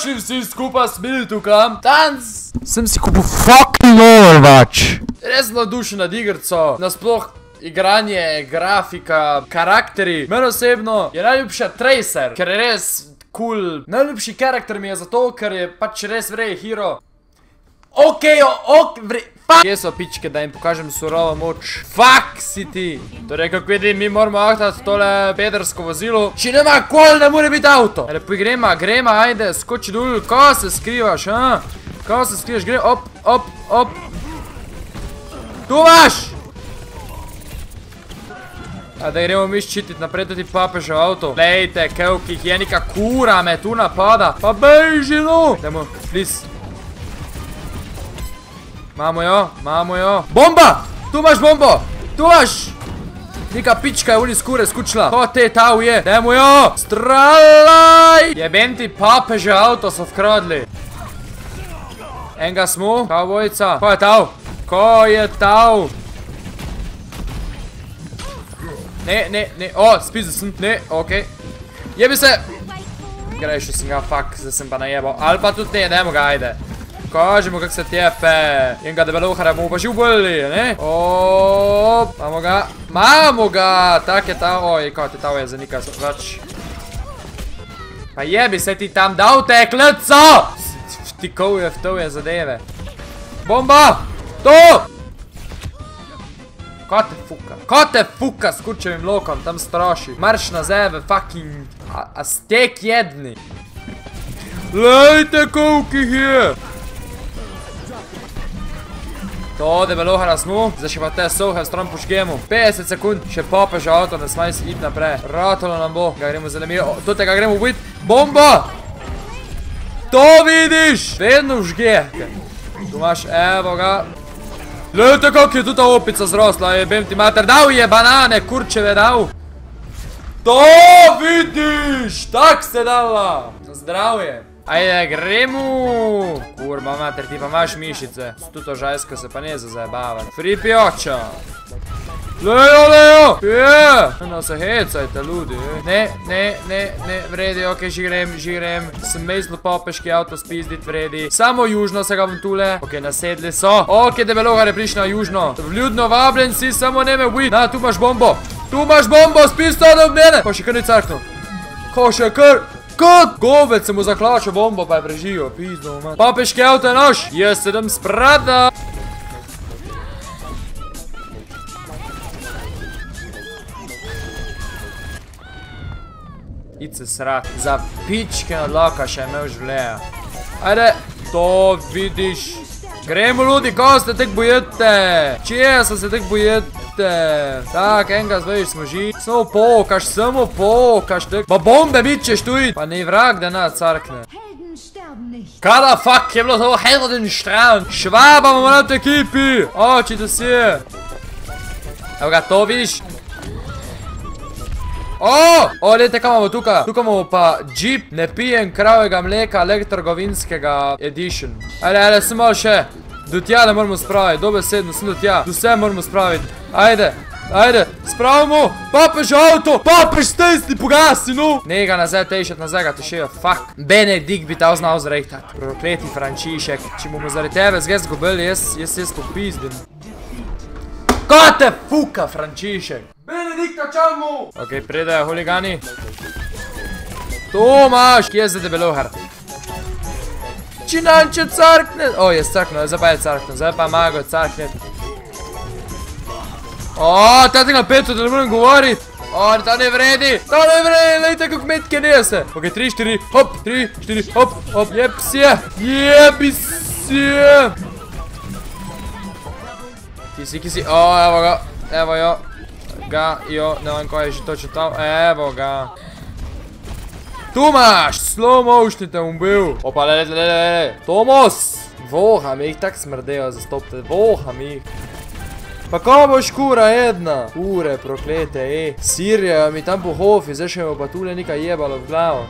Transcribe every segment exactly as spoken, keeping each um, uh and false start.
Dobrodošli vsi skupaj smili tukaj. Danes sem si kupil fucking Overwatch. Res navdušen nad igrico, nasploh igranje, grafika, karakteri. Meni osebno je najljubša Tracer, ker je res cool. Najljubši karakter mi je zato, ker je pač res vrej hero. Ok, ok, vrej. Kje so pičke, da jim pokažem surovo moč? Fuck si ti! Torej, kako vidim, mi moramo ahtati tole pedersko vozilo. Če nema kol, ne more biti avto! Lepo grema, grema, ajde, skoči dol, ko se skrivaš, a? Ko se skrivaš, gre, op, op, op. Tu imaš! A da gremo mi ščitit naprej tudi papežev avto. Lejte, kevkih je neka kura me tu napada. Pa beži, no! Dajmo, please. Mamo jo, mamo jo. Bomba! Tu imaš bombo! Tu imaš! Nika pička je uni skure skučila. Ko te tav je? Dajmo jo! Stralaj! Jebem ti papeže avto so vkradli. Enga smo, kavbojca. Ko je tav? Ko je tav? Ne, ne, ne. O, spizil sem. Ne, okej. Jebi se! Grešil sem ga, fuck. Zdaj sem pa najebal. Ali pa tudi ne, dajmo ga, ajde. Kažemo kak se tepe. Enga debelohara bomo pa že ubili, ne? Oooop, imamo ga. Imamo ga! Tak je ta, oj, kao te tao je zanika več. Pa jebi se ti tam dal te klico! Vtikov je, vtov je zadeve. Bomba! To! Ko te fuka? Ko te fuka s kurčevim lokom, tam straši. Marš na zeve, fucking Aztek jedni. Lejte, kolikih je! To debelohara smo, zdaj še pa te sohe v stran poškemu. petdeset sekund, še papež avto, ne smaj si iti naprej. Ratolo nam bo, ga gremo zalemiro, to tega gremo ubiti. Bomba! To vidiš! Vedno žge. Tu imaš, evo ga. Lejte, kak je tu ta opica zrasla, jebem ti mater. Dal je banane, kurčeve dal. To vidiš! Tak se dala. Zdravje. Ajde, gremo! Kurba, mater, ti pa imaš mišice. Tuto žajsko se pa ne zazajebavati. Free pijoča! Lejo, lejo! Je! No se hecajte, ljudi. Ne, ne, ne, ne, vredi, okej, že grem, že grem. Sem mezlo popeški avto spizdit, vredi. Samo južno se ga bom tule. Okej, nasedli so. Okej, debelohar je prišli na južno. Vljudno vabljen si, samo ne me ubiti. Na, tu imaš bombo. Tu imaš bombo, spis to od mene. Pa še kar ni carknul. Ko še kar... Kot govec se mu zaklača bombo, pa je preživel, pizdo, man. Papeški avto je naš, jaz sedem sprada. Id se srat, za pičke nadlaka še imel življenja. Ajde, to vidiš. Gremo, ljudi, ko ste tek bojete? Čije so se tek bojete? Tak, enega zveš smo ži. Samo pokaš, samo pokaš tek. Pa bombe bičeš tu id. Pa ne vrag, da nas carkne. Kada fuck je bilo to Heldenstrahl? Švaba bomo na te ekipi. Oči da si je. Evo ga, to vidiš. O, o, lejte, kaj imamo tukaj? Tukaj imamo pa Jeep, ne pijem kravega mleka, elektrogovinskega edition. Ajde, ajde, sem malo še. Do tja ne moramo spraviti, dobesedno sem do tja. Do vse moramo spraviti. Ajde, ajde, spravimo. Papež avto, papež stesni, pogasi, no. Ne ga nazaj tešet, nazaj ga tešejo, fuck. Benedikt bi ta znal zrejtati. Prokleti Frančišek. Če bomo zaradi tebe zgaj zgubili, jaz, jaz jaz popizdim. Ko te fuka, Frančišek? Benedikta, čamu! Ok, predajo huligani. To imaš, kje je zdaj debelohar? Činanče carkne. O, je carkno, zdaj pa je carkno, zdaj pa mago je carkne. O, ta tega peto, da ne moram govoriti. O, ta ne vredi, ta ne vredi, lejte kako metke nese. Ok, tri, štiri, hop, tri, štiri, hop, hop, jeb si je, jebi si je. Kisi, kisi, o, evo ga, evo jo. Ga, jo, ne vem, ko je že točno tam, evo ga. Tu imaš, slow motion te bom bil. Opa, le, le, le, le, Tomos. Voham jih, tak smrdejo zastopte, voham jih. Pa ko boš kura jedna? Kure, proklete, ej. Sirjajo mi tam po hofi, zdaj še me pa tule nekaj jebalo v glavo.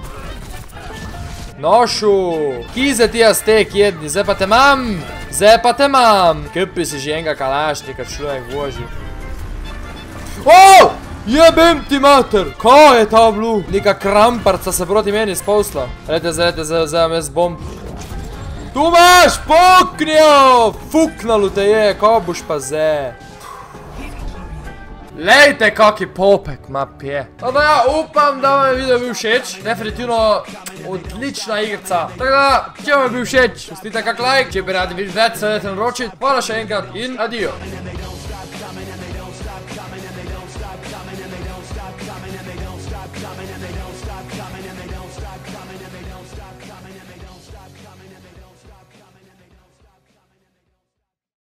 Nošu, kize ti Aztek jedni, zdaj pa te mam, zdaj pa te mam. Kupi si že enega kalašnika, človek voži. O! Jebem ti mater! Kaj je ta blu? Neka kramparca se proti meni sposla. Lejte, zdaj, zdaj, zdaj, jaz bom. Tu imaš, poknjo! Fuknalo te je, ko boš pa zdaj. Lejte, kaki popek ma pje. Tako da ja, upam, da vam je video bil všeč. Definitivno odlična igrica. Tako da, če vam je bil všeč, pustite kak like, če bi radi več, se dajte naročiti. Hvala še enkrat in adijo.